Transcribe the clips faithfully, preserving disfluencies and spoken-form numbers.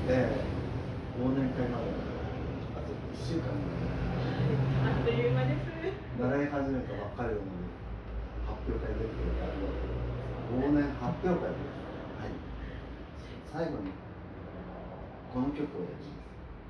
ええ、忘年会まであといっしゅうかんぐらい。 あっという間です。 習い始めたばっかりなのに発表会出てくれてありがとうございます。忘年発表会です。はい。最後にこの曲をやります。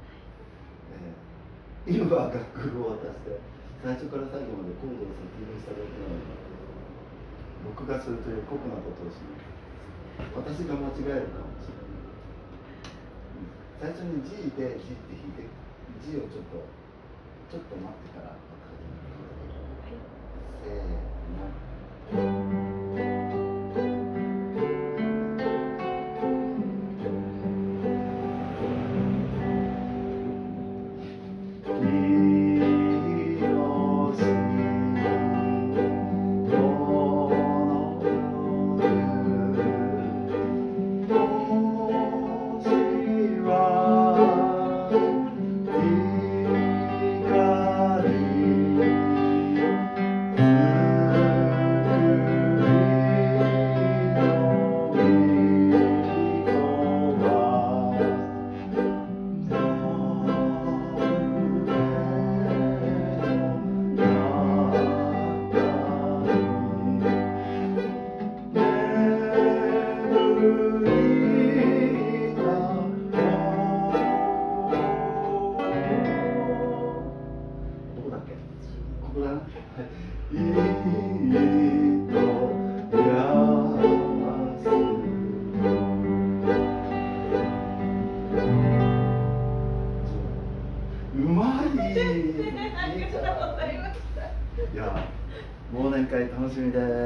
えー、今は楽譜を渡して最初から最後までコードを説明しただけなのに僕がするという酷なことをします。私が間違えるかもしれない。最初に G で G って弾いて G をちょっとちょっと待ってからせーの。いや、忘年会楽しみです。